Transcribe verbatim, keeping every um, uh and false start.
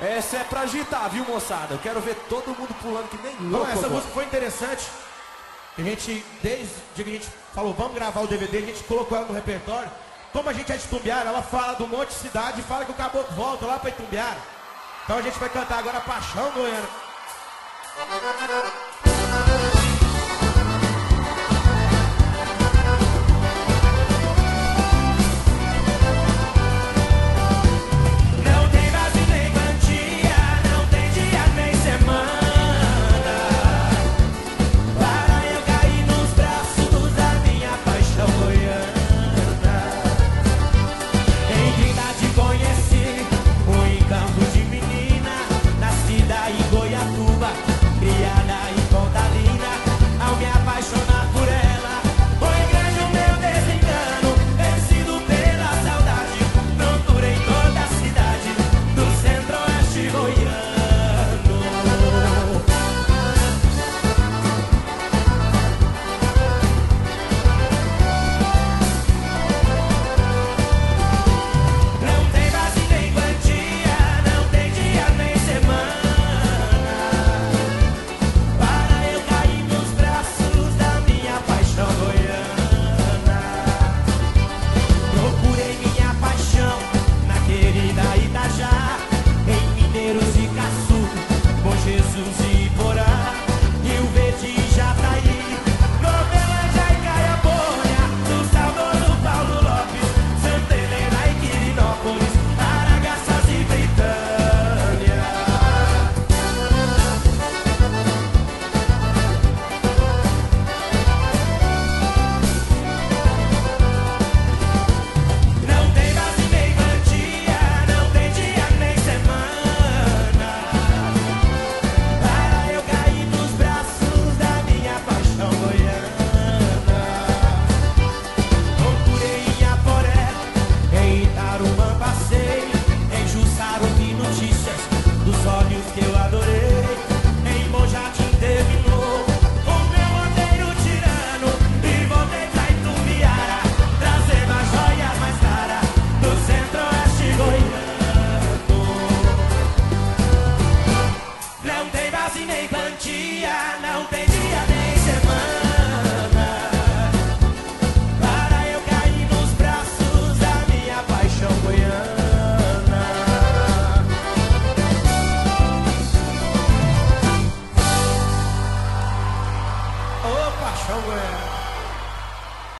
Essa é pra agitar, viu, moçada? Eu quero ver todo mundo pulando que nem louco. Não, essa agora. música foi interessante. A gente, desde que a gente falou, vamos gravar o D V D, a gente colocou ela no repertório. Como a gente é de Itumbiara, ela fala do monte de cidade e fala que o caboclo volta lá pra Itumbiara. Então a gente vai cantar agora Paixão Goiana.